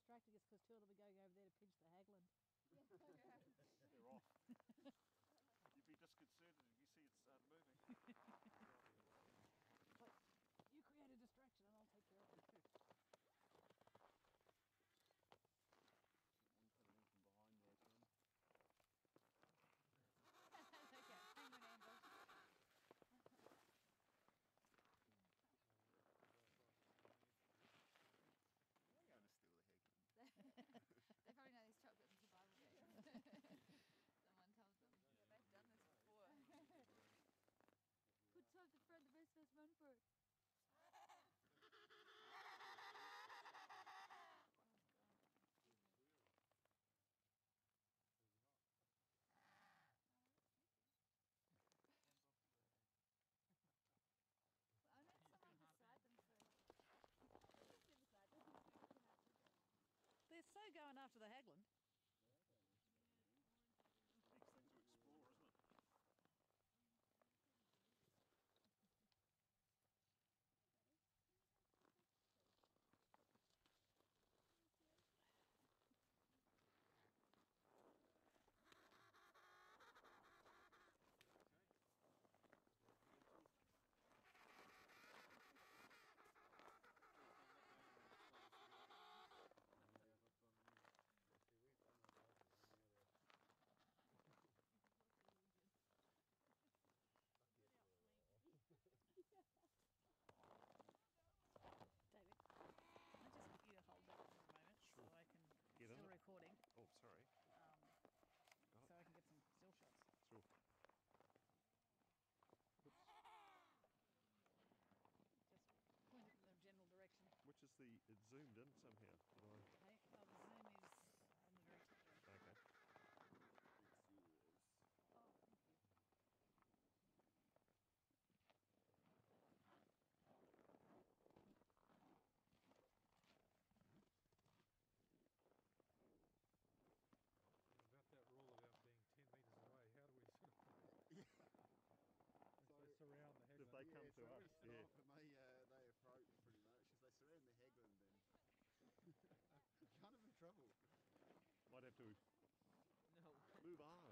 distracting us because two of them are going over there to pinch the Hagland. They're off. You'd be disconcerted if you see it start moving. But you create a distraction and I'll take care of it. One put anything behind there, Tim. Okay, penguin ambush. I'm going to steal the Hagland. They probably know these chocolates and survival games. Someone tells them. Yeah, they've done this before. Good time to friend the rest of us run for it. I need someone beside them They're so going after the Hagland. The next thing to explore, isn't it? David, I just want you to hold that for a moment so I can Get in still it. recording, Oh, sorry. Got so it. I can get some still shots. Sure. Just point it in the general direction. Which is the... It zoomed in somehow. Okay, oh, the zoom is in the direction of the... Okay. It's yours. Oh, thank you. About that rule about being 10 metres away, how do we sort of... So, they surround the If Hagland. they come so to we us, stop and they approach pretty much. If they surround the Hagland, then you're kind of in trouble. might have to No. move on.